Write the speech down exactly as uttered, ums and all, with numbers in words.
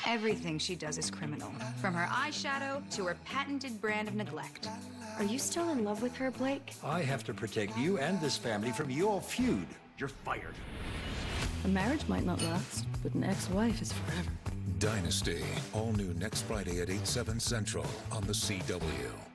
Everything she does is criminal, from her eyeshadow to her patented brand of neglect. Are you still in love with her, Blake? I have to protect you and this family from your feud. You're fired. A marriage might not last, but an ex-wife is forever. Dynasty, all new next Friday at eight, seven Central on the C W.